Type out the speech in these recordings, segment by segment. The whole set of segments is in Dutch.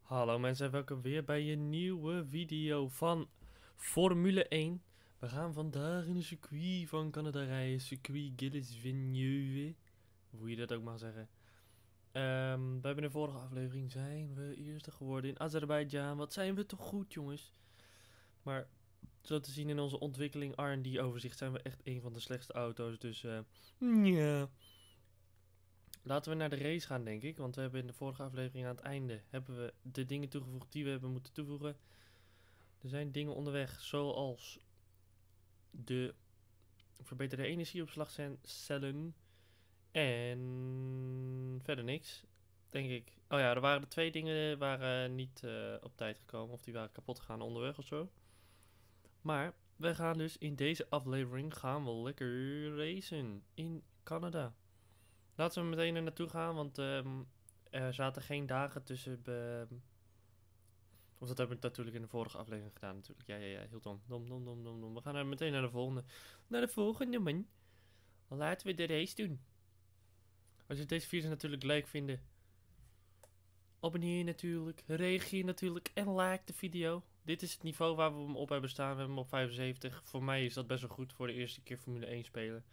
Hallo mensen en welkom weer bij een nieuwe video van Formule 1. We gaan vandaag in een circuit van Canada rijden, circuit Gilles-Villeneuve, hoe je dat ook mag zeggen. We hebben in de vorige aflevering zijn we eerste geworden in Azerbeidzjan. Wat zijn we toch goed, jongens. Maar zo te zien in onze ontwikkeling R&D overzicht zijn we echt een van de slechtste auto's, dus ja. Laten we naar de race gaan, denk ik. Want we hebben in de vorige aflevering aan het einde hebben we de dingen toegevoegd die we hebben moeten toevoegen. Er zijn dingen onderweg, zoals de verbeterde energieopslagcellen. En verder niks, denk ik. Oh ja, er waren twee dingen waren niet op tijd gekomen. Of die waren kapot gegaan onderweg of zo. Maar we gaan dus in deze aflevering gaan we lekker racen in Canada. Laten we meteen er naartoe gaan, want er zaten geen dagen tussen. Of dat hebben we natuurlijk in de vorige aflevering gedaan natuurlijk. Ja, heel dom. Dom. We gaan er meteen naar de volgende. Naar de volgende, man. Laten we de race doen. Als je deze video's natuurlijk leuk vindt, abonneer natuurlijk, reageer natuurlijk en like de video. Dit is het niveau waar we hem op hebben staan. We hebben hem op 75. Voor mij is dat best wel goed voor de eerste keer Formule 1 spelen.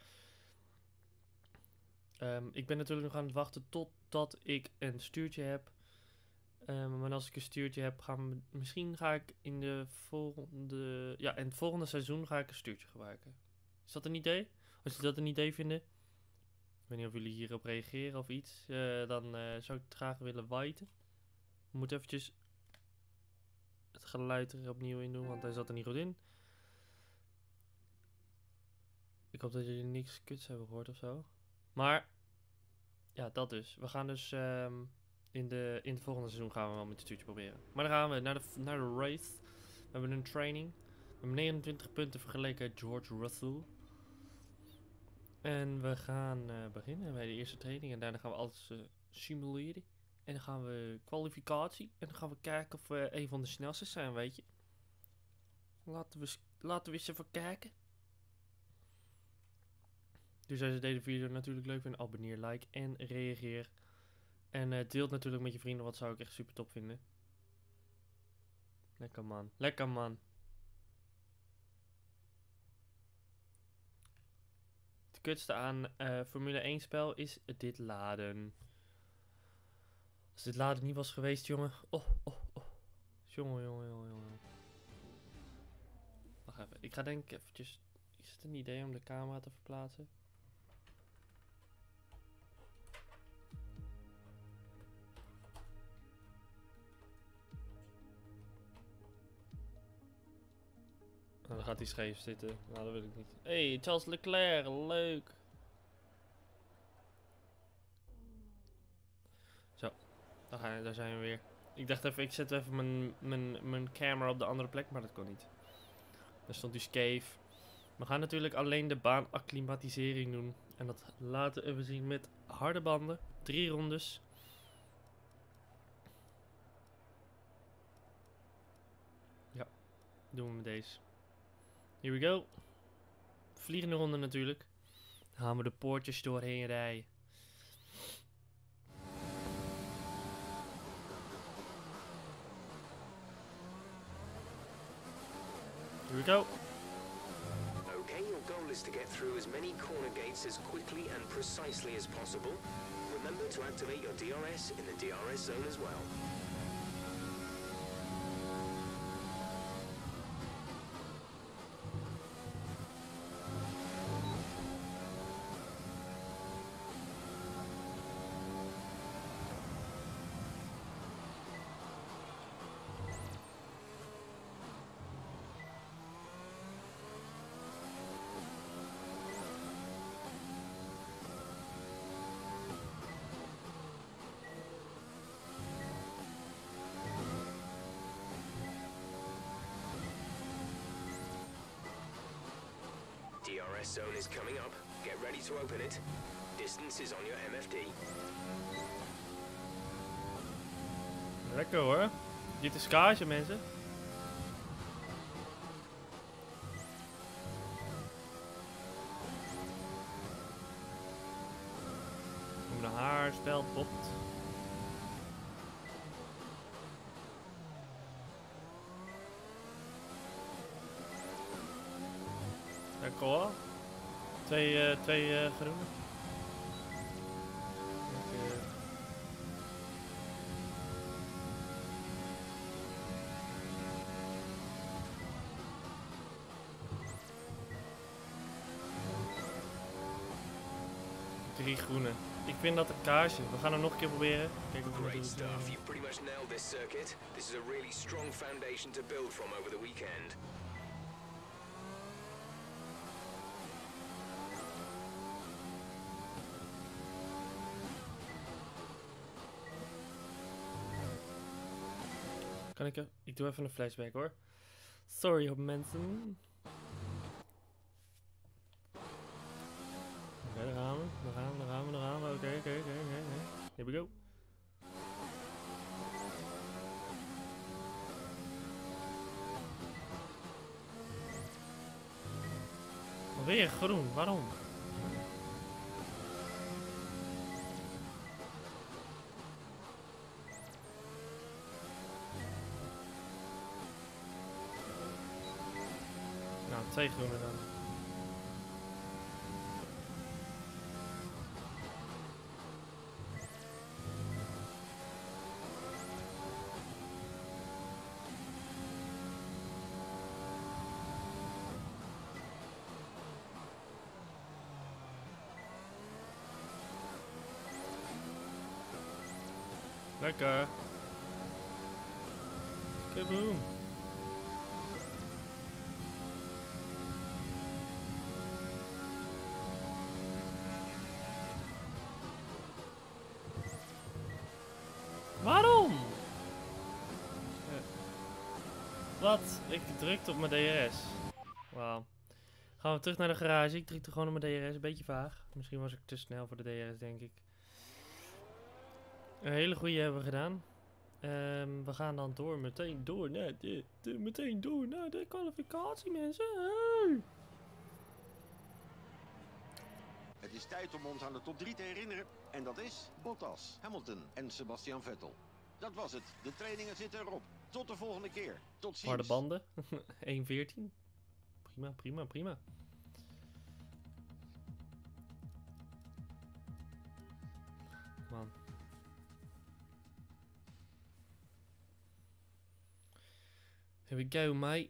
Ik ben natuurlijk nog aan het wachten totdat ik een stuurtje heb. Maar als ik een stuurtje heb, misschien ga ik in de volgende... Ja, in het volgende seizoen ga ik een stuurtje gebruiken. Is dat een idee? Als jullie dat een idee vinden, ik weet niet of jullie hierop reageren of iets, dan zou ik het graag willen weten. We moeten eventjes het geluid er opnieuw in doen, want hij zat er niet goed in. Ik hoop dat jullie niks kuts hebben gehoord of zo. Maar, ja, dat dus. We gaan dus... in het volgende seizoen gaan we wel met het stuurtje proberen. Maar dan gaan we naar de race. We hebben een training. We hebben 29 punten vergeleken George Russell. En we gaan beginnen bij de eerste training. En daarna gaan we alles simuleren. En dan gaan we kwalificatie. En dan gaan we kijken of we een van de snelste zijn, weet je. Laten we eens even kijken. Dus als je deze video natuurlijk leuk vindt, abonneer, like en reageer. En deelt natuurlijk met je vrienden, wat zou ik echt super top vinden. Lekker man, lekker man. Het kutste aan Formule 1 spel is dit laden. Als dit laden niet was geweest, jongen. Oh. Jongen. Wacht even, ik ga denk ik eventjes... Is het een idee om de camera te verplaatsen? Oh, dan gaat hij scheef zitten. Nou, dat wil ik niet. Hey, Charles Leclerc, leuk. Zo, daar zijn we weer. Ik dacht even, ik zet even mijn camera op de andere plek, maar dat kon niet. Daar stond die scheef. We gaan natuurlijk alleen de baanacclimatisering doen. En dat laten we zien met harde banden. 3 rondes. Ja, doen we met deze. Here we go. Vliegende ronde natuurlijk. Dan gaan we de poortjes doorheen rijden. Here we go. Okay, your goal is to get through as many corner gates as quickly and precisely as possible. Remember to activate your DRS in the DRS zone as well. DRS zone is coming up. Get ready to open it. Distance is on your MFD. Lekker hoor. Dit is kaasje, mensen. Mijn haarspel popt. Lekker hoor. Twee groene. Lekker. Drie groene. Ik vind dat een kaarsje. We gaan hem nog een keer proberen. Kijk of we Great het stuff. You've pretty much nailed this circuit. This is a really strong foundation to build from over the weekend. Kan ik doe even een flashback hoor. Sorry op mensen. Oké, daar gaan we. Daar gaan we. Oké. Here we go. Alweer groen, waarom? Nou, twee groene dan. Lekker. Kaboom. Waarom? Wat? Ik drukte op mijn DRS. Wauw. Gaan we terug naar de garage. Ik drukte gewoon op mijn DRS. Een beetje vaag. Misschien was ik te snel voor de DRS, denk ik. Een hele goede hebben we gedaan. We gaan dan meteen door naar de kwalificatie, mensen. Hey. Het is tijd om ons aan de top 3 te herinneren. En dat is Bottas, Hamilton en Sebastian Vettel. Dat was het. De trainingen zitten erop. Tot de volgende keer. Tot ziens. Harde banden. 1.14. Prima. Man. Here we go, mate.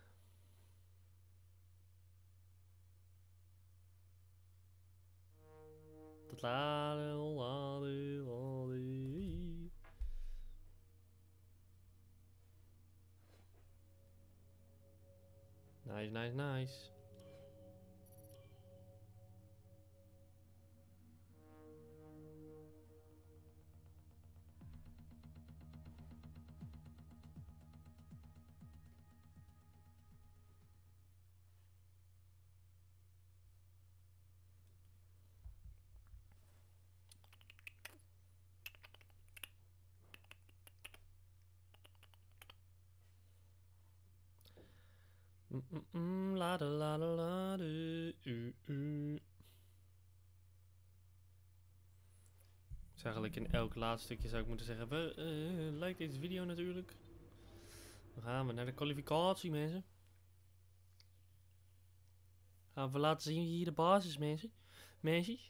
Nice. Dus eigenlijk in elk laatste stukje zou ik moeten zeggen, like deze video natuurlijk. Dan gaan we naar de kwalificatie, mensen. Gaan we laten zien wie hier de baas is, mensen. Meisjes.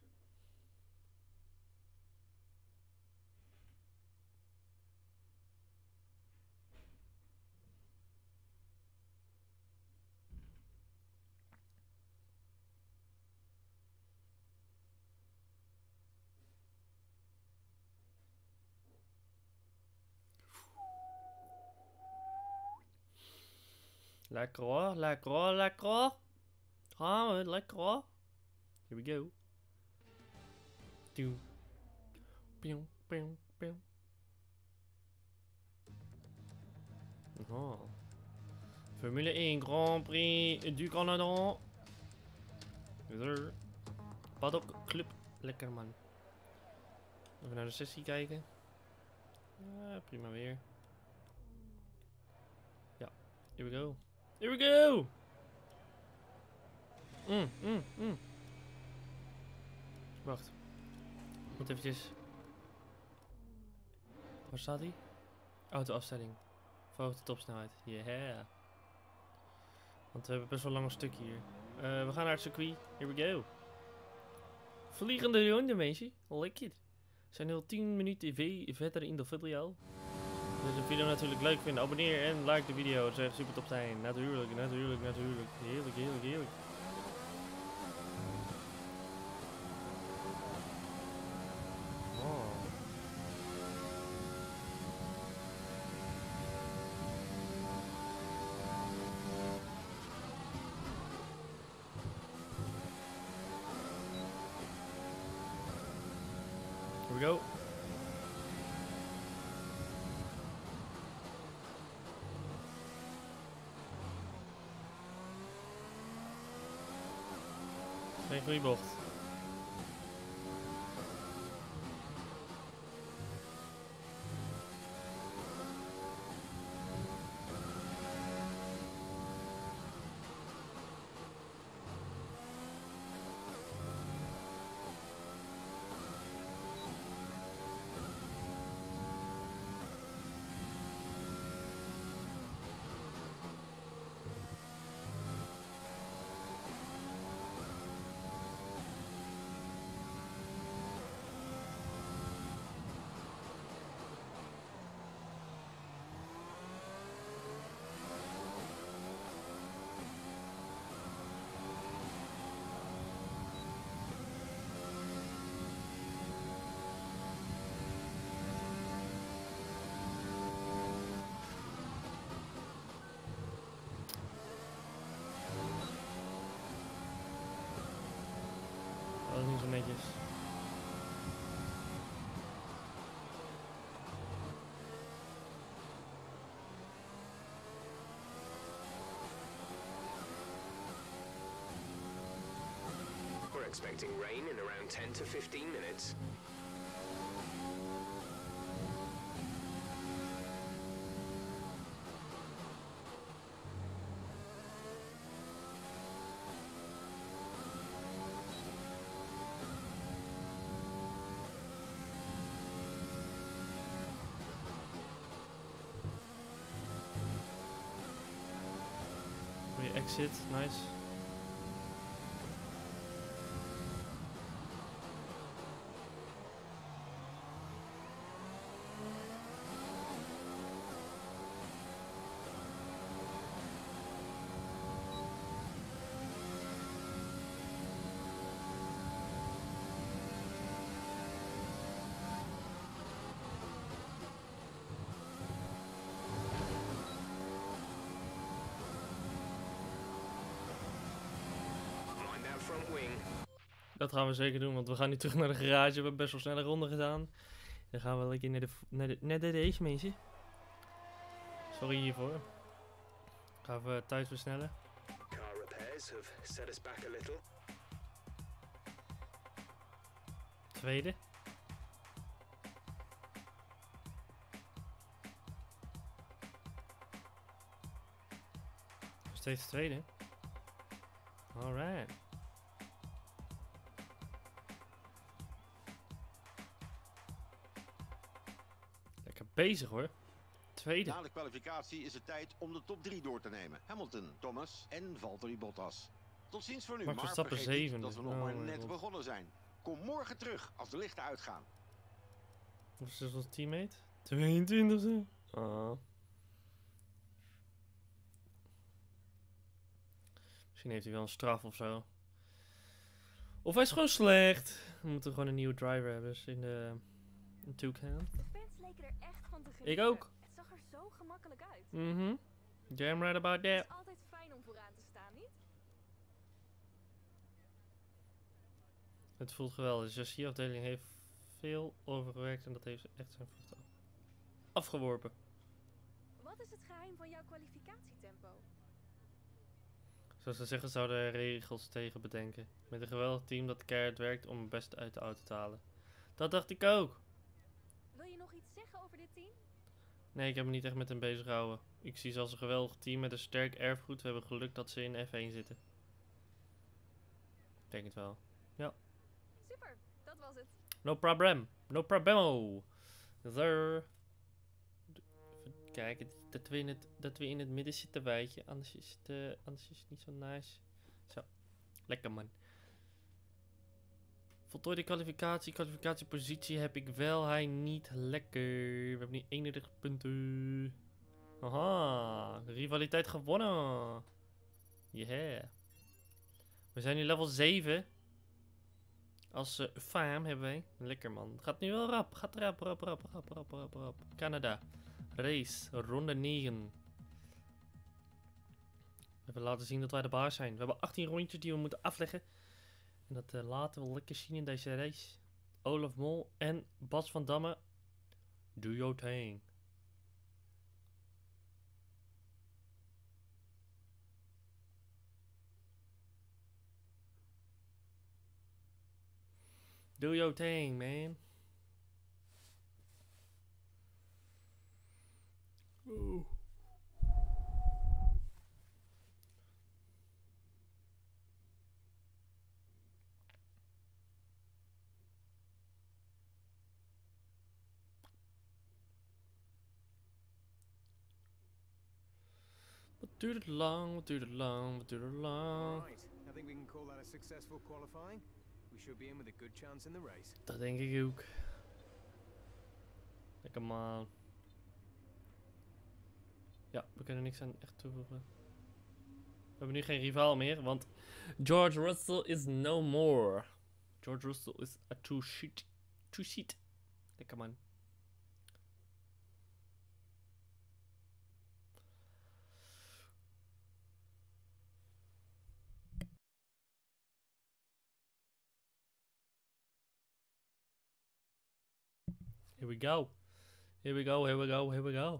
Lekker hoor. Gaan we, lekker hoor. Here we go. Pium. Oh. Formule 1 Grand Prix du Canada. Paddock Club. Lekker man. Even naar de sessie kijken. Ja, prima weer. Ja, here we go. Wacht. Moet eventjes. Waar staat hij? Auto-afstelling. Verhoogde topsnelheid. Yeah. Want we hebben best wel lang een stukje hier. We gaan naar het circuit. Here we go. Vliegende ronde, mensen. Lekker. We zijn nu 10 minuten verder in de video. Als je de video natuurlijk leuk vindt, abonneer en like de video. Dat zou echt super top zijn. Natuurlijk. Heerlijk. Oh. Here we go. Geen goede bocht. Dat is niet zo netjes. We're expecting rain in around 10 to 15 minutes. Goeie exit, nice. Front wing. Dat gaan we zeker doen, want we gaan nu terug naar de garage. We hebben best wel snelle ronde gedaan. Dan gaan we lekker naar de race, mensen. Sorry hiervoor. Gaan we tijd versnellen. Car repairs have set us back a little. Tweede. Nog steeds tweede. Alright. Lekker bezig hoor. Tweede. Na de kwalificatie is het tijd om de top 3 door te nemen. Hamilton, Thomas en Valtteri Bottas. Tot ziens voor nu, Max maar Verstappen vergeet niet zevende. dat we nog Oh maar mijn net God. begonnen zijn. Kom morgen terug als de lichten uitgaan. Of is dat onze teammate? 22e. Oh. Misschien heeft hij wel een straf of zo. Of hij is gewoon slecht. We moeten gewoon een nieuwe driver hebben dus in de toekomst. De fans leken er echt van te genieten. Ik ook. Het zag er zo gemakkelijk uit. Damn right about Het that. is altijd fijn om vooraan te staan, niet? Het voelt geweldig. De chassisafdeling heeft veel overgewerkt en dat heeft echt zijn vruchten afgeworpen. Wat is het geheim van jouw kwalificatietempo? Zoals ze zeggen zouden er regels tegen bedenken. Met een geweldig team dat keihard werkt om het beste uit de auto te halen. Dat dacht ik ook. Wil je nog iets zeggen over dit team? Nee, ik heb me niet echt met hem bezig gehouden. Ik zie ze als een geweldig team met een sterk erfgoed. We hebben geluk dat ze in F1 zitten. Ik denk het wel. Super, dat was het. No problem. No problemo. There. Even kijken dat we in het midden zitten wijtje. Anders is het niet zo nice. Zo. Lekker man. Voltooide kwalificatie. Kwalificatiepositie heb ik wel. Hij niet. Lekker. We hebben nu 31 punten. Aha. Rivaliteit gewonnen. Yeah. We zijn nu level 7. Als faam hebben wij. Lekker man. Gaat nu wel rap. Gaat rap. Canada. Race. Ronde 9. Even laten zien dat wij de baas zijn. We hebben 18 rondjes die we moeten afleggen. En dat laten we lekker zien in deze race. Olaf Mol en Bas van Damme. Do your thing. Do your thing, man. Oeh. Wat duurt het lang, wat duurt het lang, wat duurt het lang. Right. I think we can call that a successful qualifying. We should be in with a good chance in the race. Dat denk ik ook. Lekker man. Ja, we kunnen niks aan echt toevoegen. We hebben nu geen rivaal meer, want George Russell is no more. George Russell is a two-seat. Lekker man. Here we go. Here we go, here we go, here we go.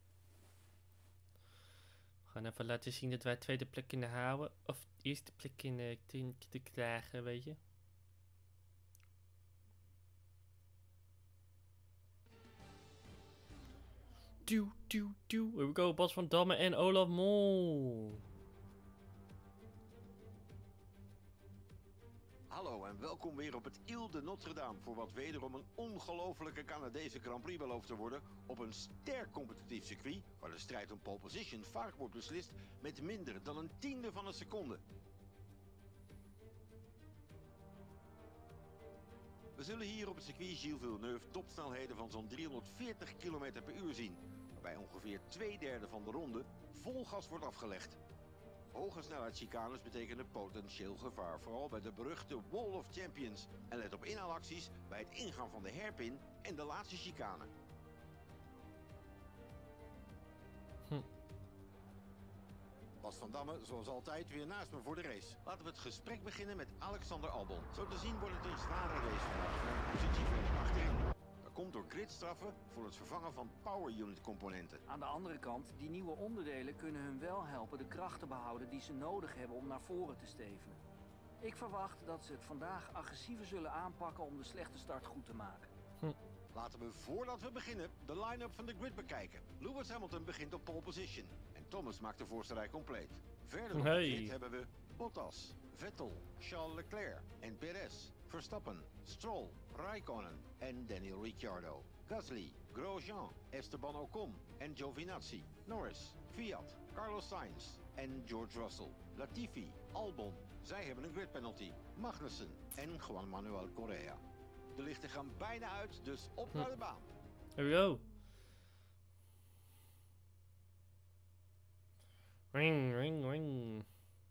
We gaan even laten zien dat wij tweede plek kunnen houden. Of eerste plek kunnen te krijgen, weet je. Here we go, Bas van Damme en Olaf Mol. Hallo en welkom weer op het Ile de Notre-Dame voor wat wederom een ongelofelijke Canadese Grand Prix belooft te worden op een sterk competitief circuit waar de strijd om pole position vaak wordt beslist met minder dan een tiende van een seconde. We zullen hier op het circuit Gilles Villeneuve topsnelheden van zo'n 340 km per uur zien, waarbij ongeveer 2/3 van de ronde vol gas wordt afgelegd. Hoge snelheidschicanes betekenen potentieel gevaar, vooral bij de beruchte Wall of Champions. En let op inhaalacties bij het ingaan van de hairpin en de laatste chicane. Bas van Damme, zoals altijd, weer naast me voor de race. Laten we het gesprek beginnen met Alexander Albon. Zo te zien wordt het een zware race vandaag met een positie verder achterin. Dat komt door gridstraffen voor het vervangen van power unit componenten. Aan de andere kant, die nieuwe onderdelen kunnen hun wel helpen de kracht te behouden die ze nodig hebben om naar voren te stevenen. Ik verwacht dat ze het vandaag agressiever zullen aanpakken om de slechte start goed te maken. Laten we voordat we beginnen de line-up van de grid bekijken. Lewis Hamilton begint op pole position en Thomas maakt de voorste rij compleet. Verder op de grid hebben we Bottas, Vettel, Charles Leclerc en Perez, Verstappen, Stroll, Raikkonen en Daniel Ricciardo. Gasly, Grosjean, Esteban Ocon en Giovinazzi, Norris, Fiat, Carlos Sainz en George Russell. Latifi, Albon, zij hebben een grid penalty. Magnussen en Juan Manuel Correa. De lichten gaan bijna uit, dus op naar de baan. Here we go. Ring, ring, ring.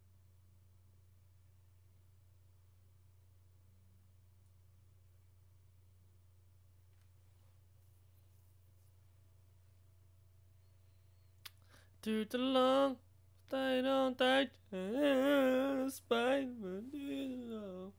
Duurt te lang. Tijd aan tijd. Spijt me niet zo.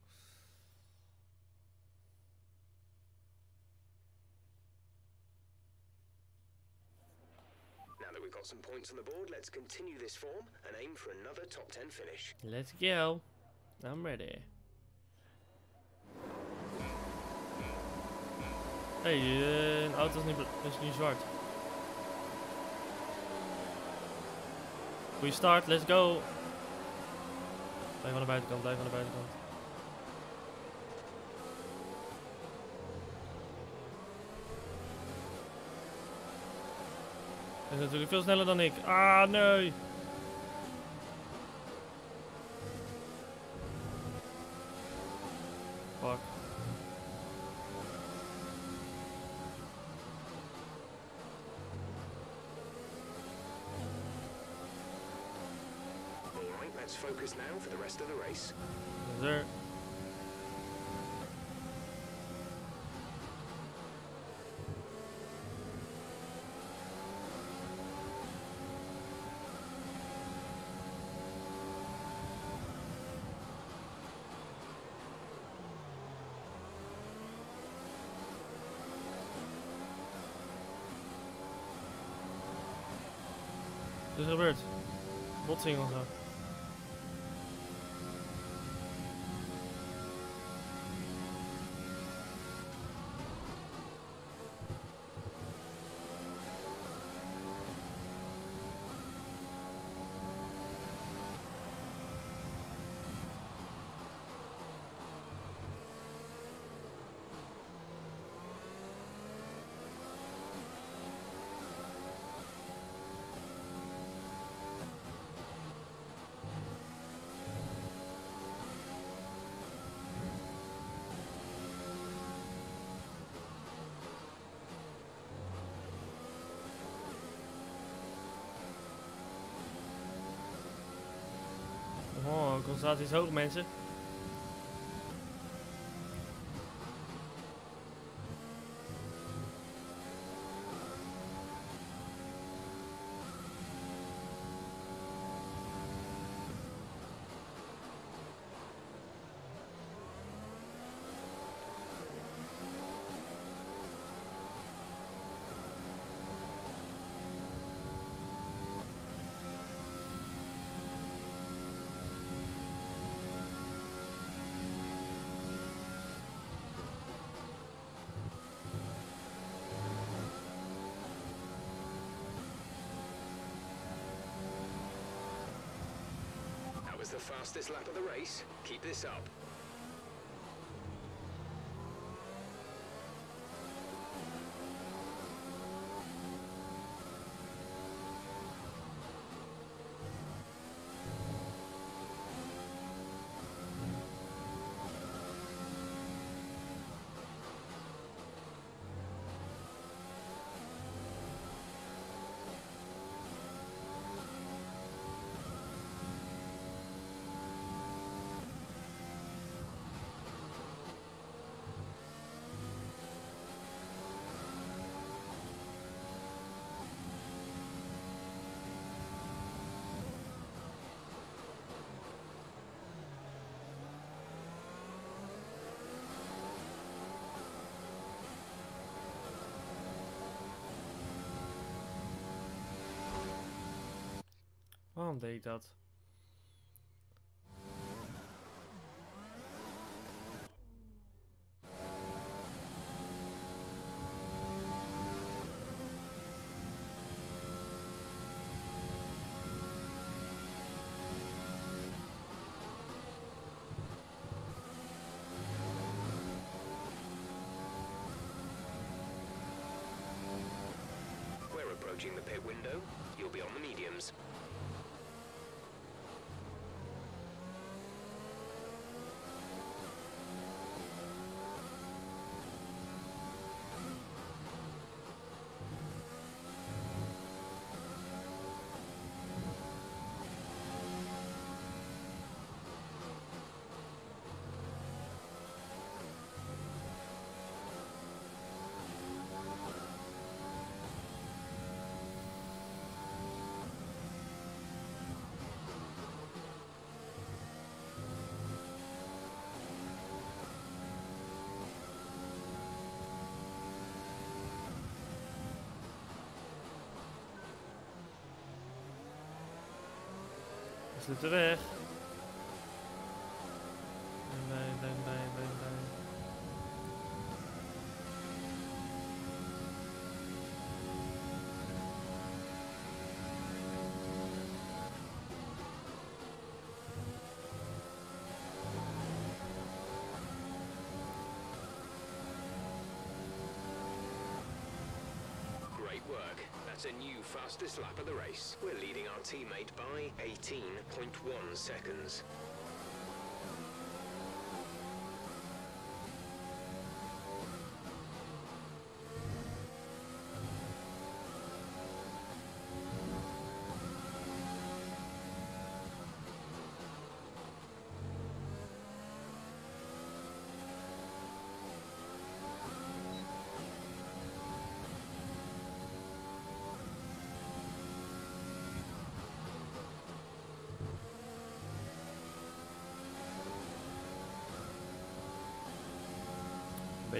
Now that we've got some points on the board, let's continue this form and aim for another top 10 finish. Let's go. I'm ready. Hey, een auto is niet zwart. Goeie start, let's go. Blijf aan de buitenkant, blijf aan de buitenkant. Hij is natuurlijk veel sneller dan ik. Ah, nee. Let's focus now for the rest of the race. Yes, sir. Wat is er gebeurd? Botsing of zo? Oh, concentratie is hoog, mensen. That was the fastest lap of the race. Keep this up. Waarom deed ik dat? We're approaching the pit window. You'll be on the mediums. We sluiten weg. Bye. Great work. That's a new fastest lap of the race. We're leading our teammate by 18.1 seconds.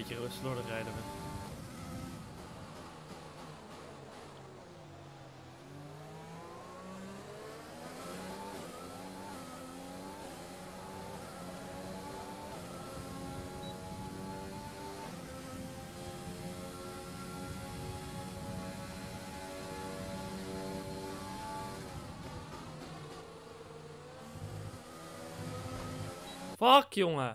beetje slordig rijden ben. Fuck, jongen.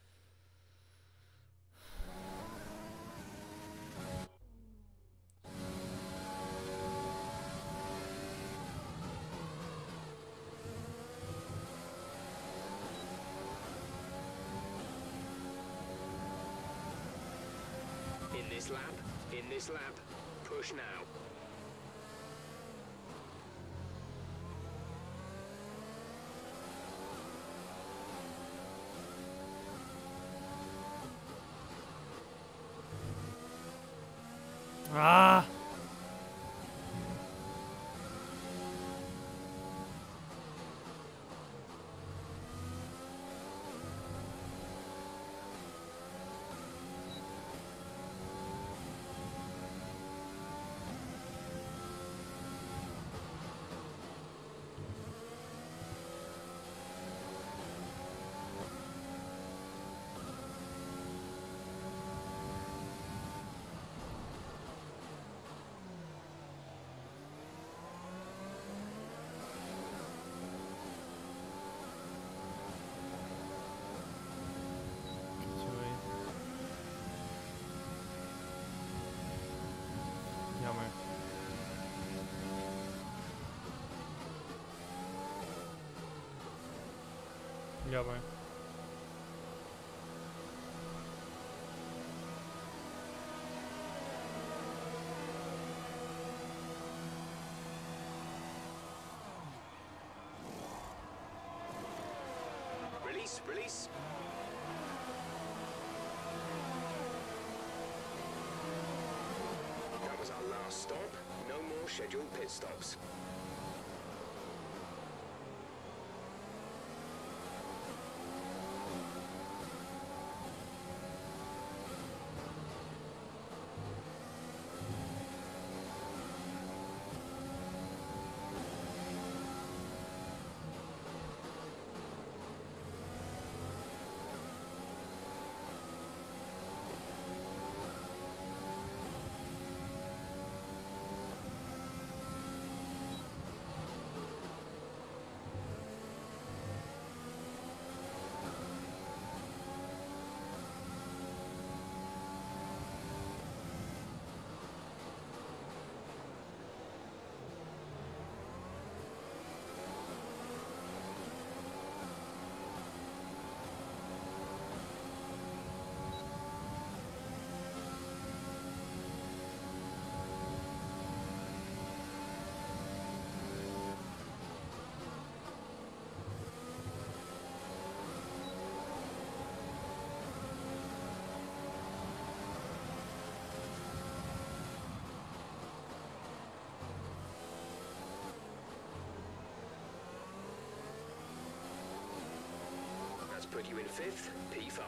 In this lap, push now. Ah! Jammer. Jammer. Release. That was our last stop. No more scheduled pit stops. Put you in 5th, P5.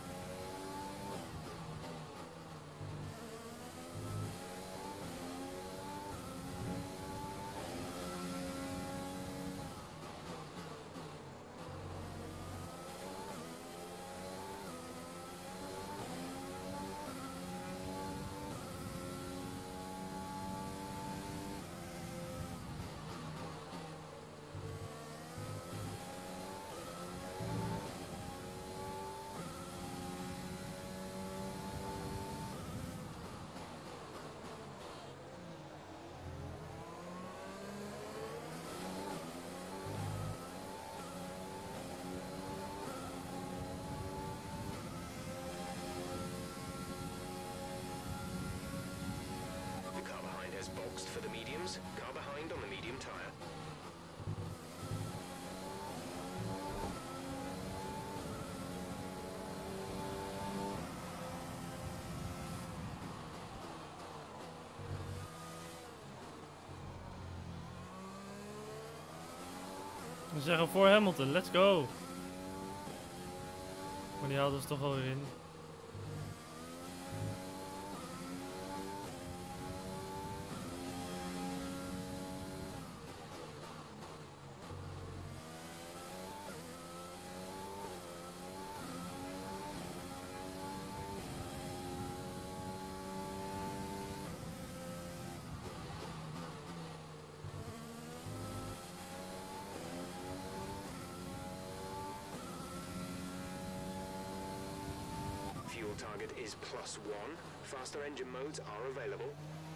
Boxed for the mediums, car behind on the medium tire. We zeggen voor Hamilton, let's go! Maar die haalden ze toch alweer in. fuel target is +1. Faster engine modes are available.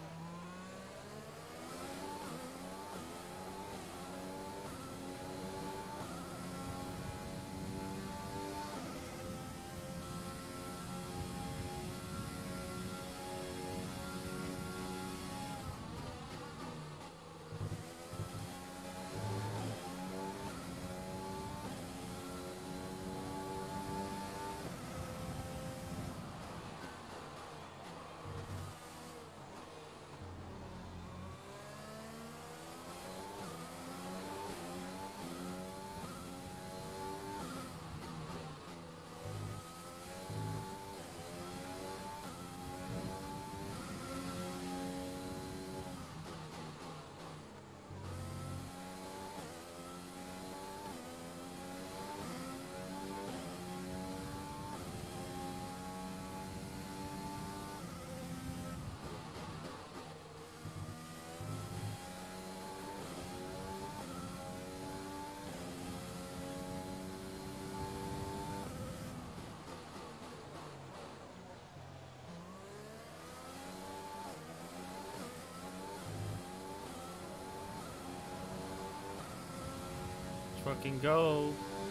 Fucking go.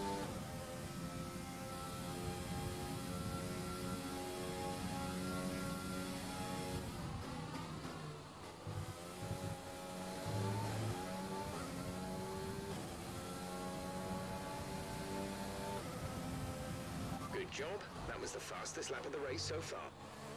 Good job. That was the fastest lap of the race so far.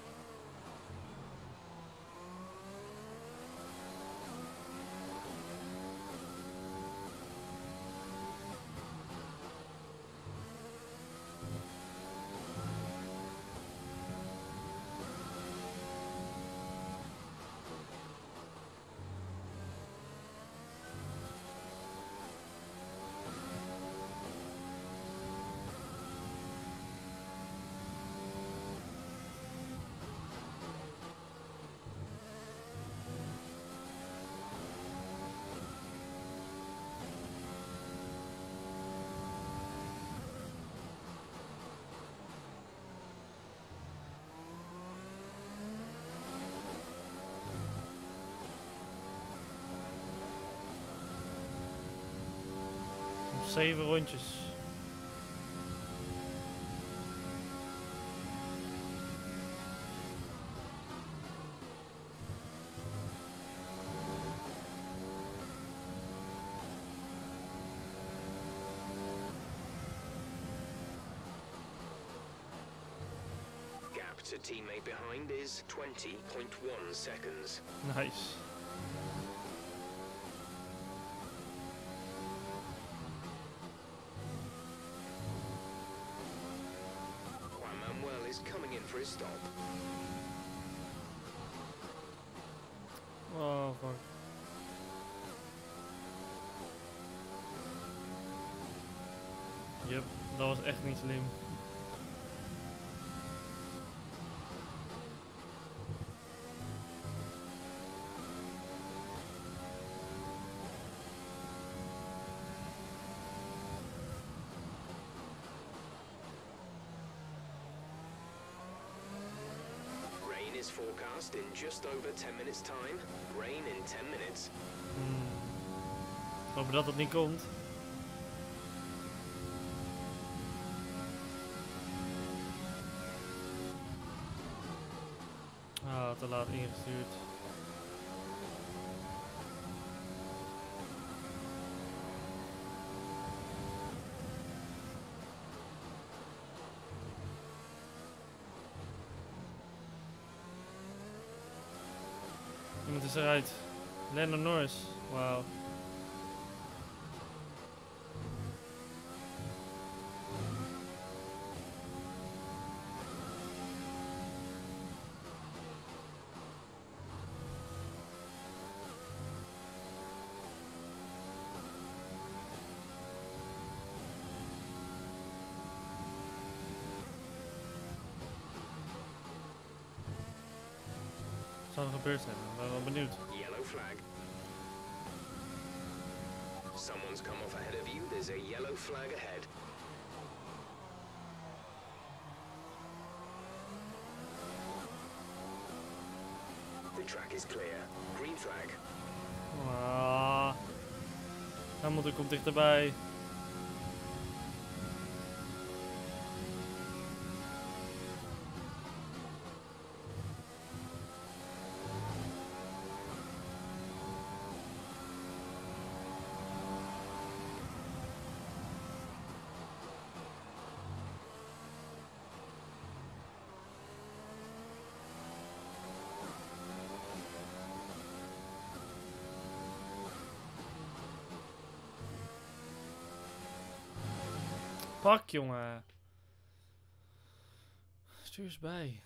Nog 7 rondjes. Gap to teammate behind is 20.1 seconds. Nice. Is coming in for his stop. Oh fuck. Yep, dat was echt niet slim. Is forecast in just over 10 minutes time. Rain in 10 minutes. Hopen dat het niet komt. Ah, te laat ingestuurd. Iemand is eruit. Lando Norris. Wauw. Wat zou er gebeurd zijn? Ik ben wel benieuwd. Yellow flag. Someone's come off ahead of you. There's a yellow flag ahead. track is clear. Green flag. Ah, Hamilton komt dichterbij. Pak, jongen. Stuur eens bij.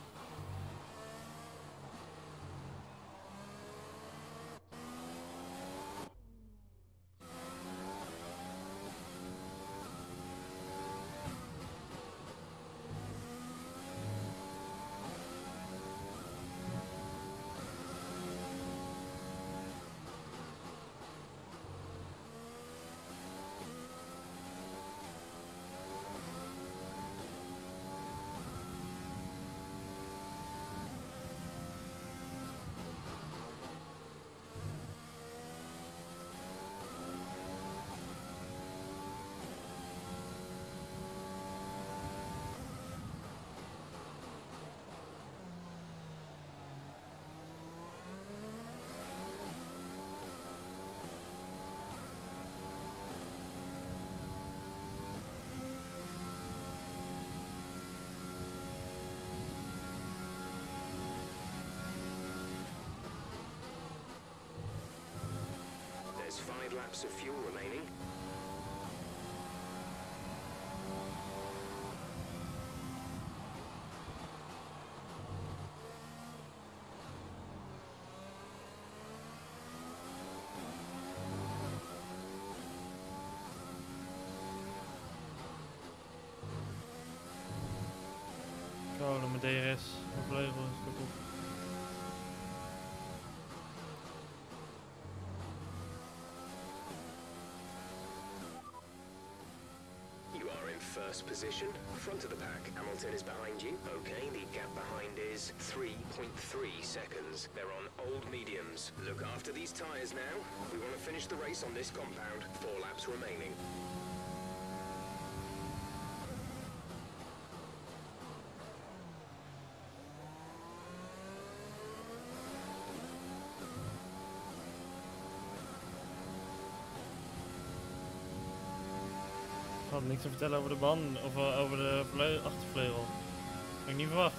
There's 5 laps of fuel remaining. Oh, dan mijn DRS. Mijn vleugel is kapot. You are in first position, front of the pack. Hamilton is behind you. Okay, the gap behind is 3.3 seconds. They're on old mediums. Look after these tyres now. We want to finish the race on this compound. 4 laps remaining. Ik had niks te vertellen over de band of over de achtervleugel. Had ik niet verwacht.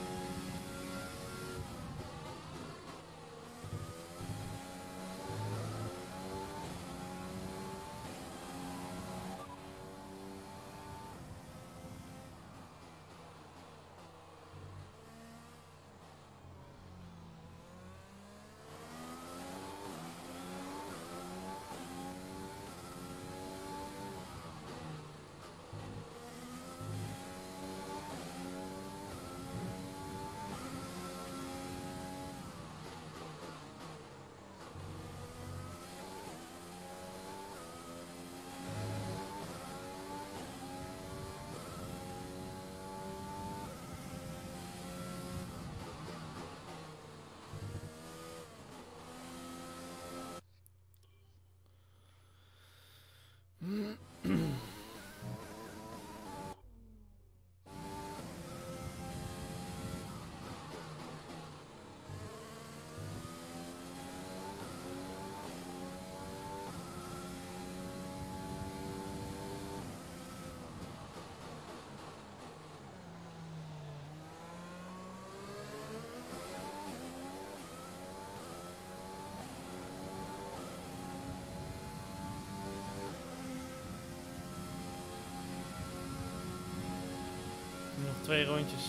Nog 2 rondjes.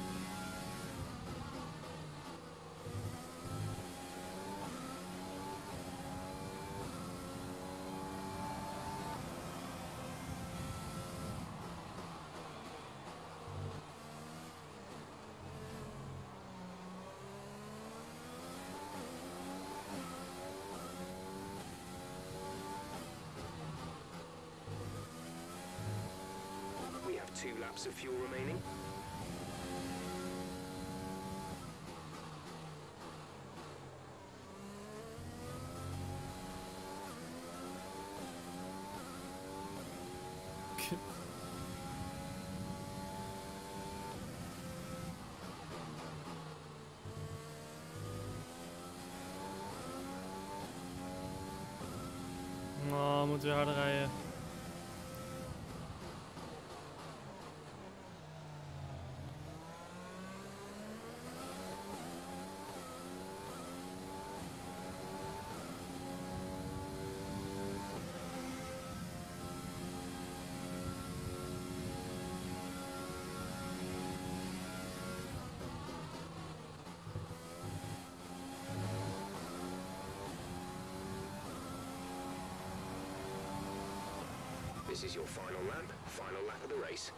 We have 2 laps of fuel remaining. position. Oh, moet weer harder rijden. This is your final lap of the race.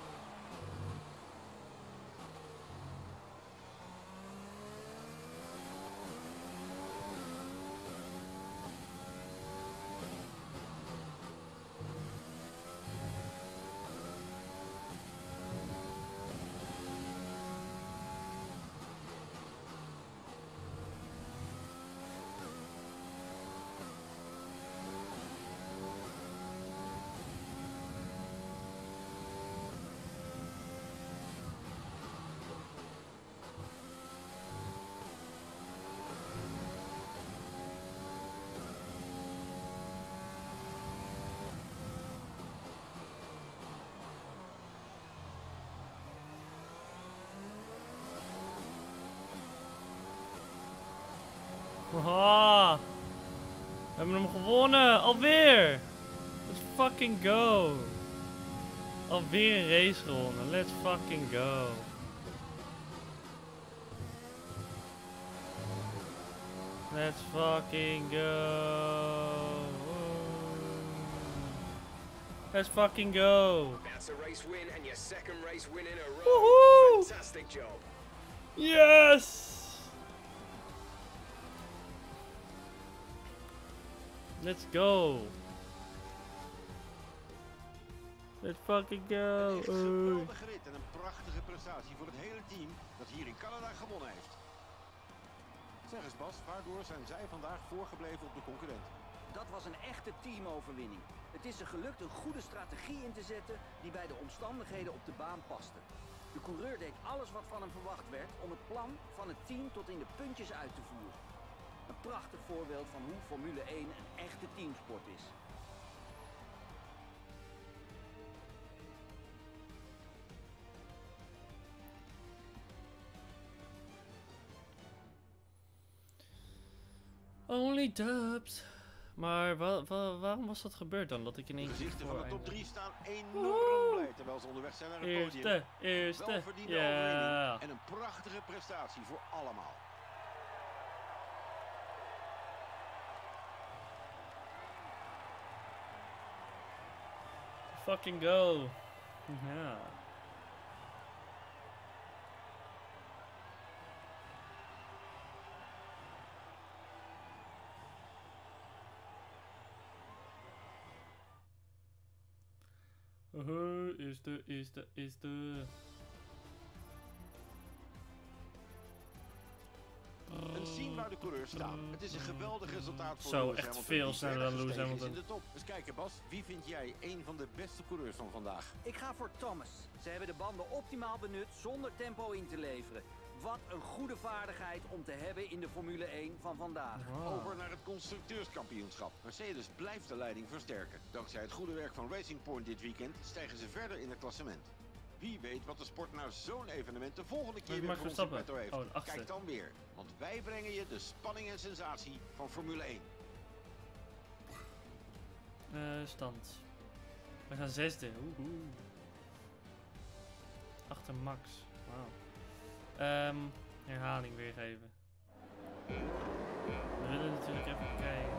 Haha. We hebben hem gewonnen. Alweer. Let's fucking go. Alweer een race gewonnen. Let's fucking go. Let's fucking go. Let's fucking go. That's a race win and your second race win in a row. Woohoo! Fantastic job. Yes! Let's go. Let's fucking go. Een echt geweldige rit en een prachtige prestatie voor het hele team dat hier in Canada gewonnen heeft. Zeg eens Bas, waardoor zijn zij vandaag voorgebleven op de concurrent? Dat was een echte teamoverwinning. Het is er gelukt een goede strategie in te zetten die bij de omstandigheden op de baan paste. De coureur deed alles wat van hem verwacht werd om het plan van het team tot in de puntjes uit te voeren. Een prachtig voorbeeld van hoe Formule 1 een echte teamsport is. Only dubs. Maar waarom was dat gebeurd dan? Dat ik in één De keer gezichten van de top 3 eindigde? staan enorm blij terwijl ze onderweg zijn naar het podium. Eerste. Welverdiende Ja. overwinning en een prachtige prestatie voor allemaal. Fucking go. Ja. Eerste. Een zien waar de coureurs staan. Het is een geweldig resultaat voor Zo, Lewis echt Hamilton, veel die sneller verder dan Lewis gestegen is Hamilton. in de top. Dus kijken Bas, wie vind jij een van de beste coureurs van vandaag? Ik ga voor Thomas. Ze hebben de banden optimaal benut zonder tempo in te leveren. Wat een goede vaardigheid om te hebben in de Formule 1 van vandaag. Over naar het constructeurskampioenschap. Mercedes blijft de leiding versterken. Dankzij het goede werk van Racing Point dit weekend stijgen ze verder in het klassement. Wie weet wat de sport na zo'n evenement de volgende keer weer Max voor ons in Verstappen. petto heeft. Oh, de achtste. Kijk dan weer, want wij brengen je de spanning en sensatie van Formule 1. Stand. We gaan zesde. Oehoe. Achter Max. Wauw. Herhaling weergeven. We willen natuurlijk even kijken.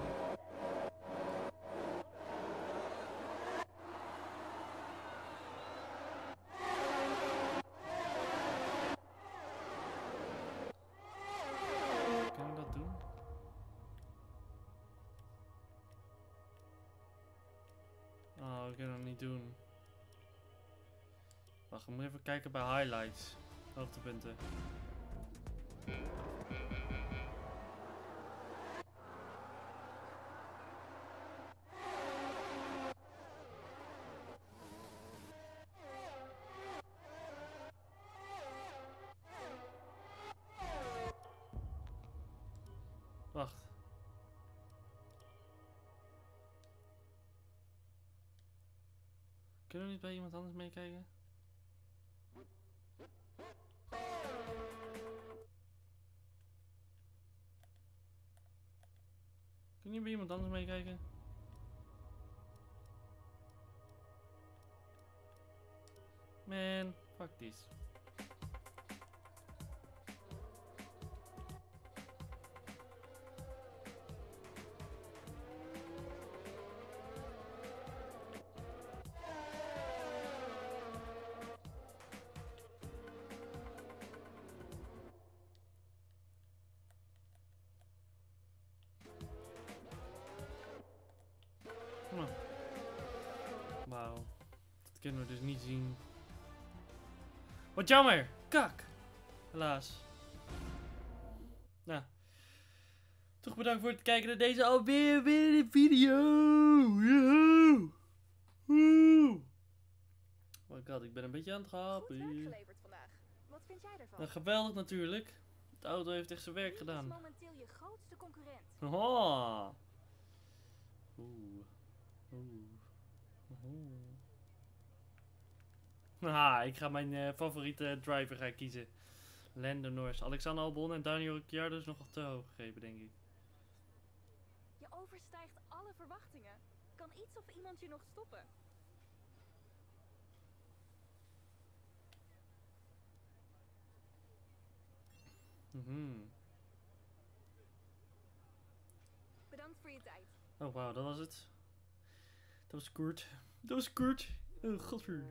Kan ik dat doen? Oh, ik kan dat niet doen. Wacht, ik moet even kijken bij highlights. Hoogtepunten. Wacht. Kunnen we niet bij iemand anders meekijken? Kun je bij iemand anders meekijken? Man, fuck this. Wauw. Dat kunnen we dus niet zien. Wat jammer! Kak! Helaas. Nou. Toch bedankt voor het kijken naar deze alweer weer video. Joehoe! Woe! Oh my god, ik ben een beetje aan het Goed gapen. werk geleverd vandaag. Wat vind jij ervan? Nou, geweldig natuurlijk. De auto heeft echt zijn werk Wie gedaan. is momenteel je grootste concurrent? Oh. Oeh. Oeh. Oeh. Haha, ik ga mijn favoriete driver kiezen. Lando Norris. Alexander Albon en Daniel Ricciardo is nog te hoog gegeven, denk ik. Je overstijgt alle verwachtingen. Kan iets of iemand je nog stoppen? Bedankt voor je tijd. Oh, wauw, dat was het. Dat was kort. Dat was kort. Oh, godver.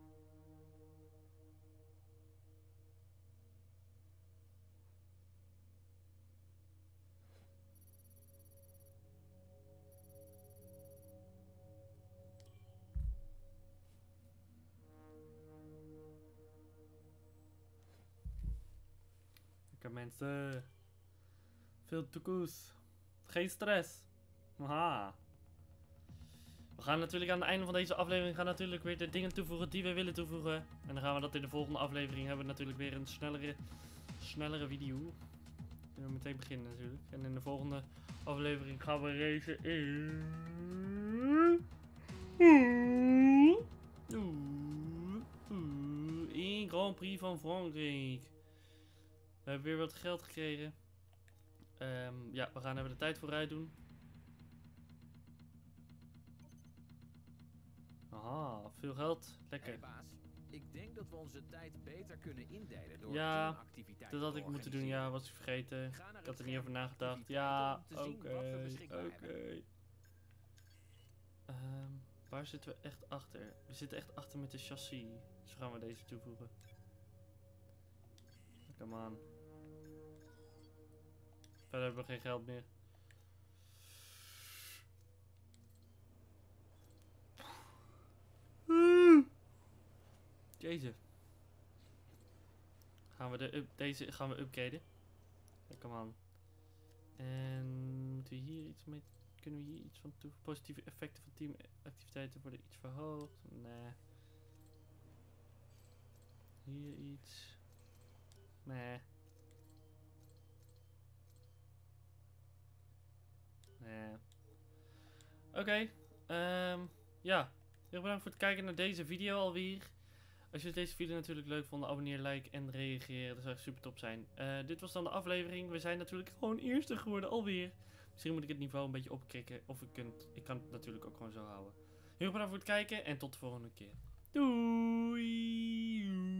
Lekker mensen. Veel toekomst. Geen stress. Haha. We gaan natuurlijk aan het einde van deze aflevering natuurlijk weer de dingen toevoegen die we willen toevoegen. En dan gaan we dat in de volgende aflevering hebben we natuurlijk weer een snellere video. Kunnen we meteen beginnen natuurlijk. En in de volgende aflevering gaan we racen in Grand Prix van Frankrijk. We hebben weer wat geld gekregen. Ja, we gaan even de tijd vooruit doen. Aha, veel geld. Lekker. Hey baas, ik denk dat we onze tijd beter kunnen indelen door Ja, teamactiviteiten dat had te ik moeten doen. organiseren. Ja, was ik vergeten. Ga naar Ik het had er niet over scherm nagedacht. activiteiten Ja, om te zien wat we oké. beschikbaar hebben. Waar zitten we echt achter? We zitten echt achter met de chassis. Dus gaan we deze toevoegen. Come on. Verder hebben we geen geld meer. Jezus. Gaan we deze gaan we upgraden. Ja, come on. En moeten we hier iets mee? Kunnen we hier iets van toevoegen? Positieve effecten van teamactiviteiten worden iets verhoogd? Nee. Hier iets. Nee. Nee. Oké. Ja. Heel bedankt voor het kijken naar deze video alweer. Als jullie deze video natuurlijk leuk vonden, abonneer, like en reageren. Dat zou echt super top zijn. Dit was dan de aflevering. We zijn natuurlijk gewoon eerste geworden alweer. Misschien moet ik het niveau een beetje opkrikken. Of ik kan het natuurlijk ook gewoon zo houden. Heel bedankt voor het kijken en tot de volgende keer. Doei!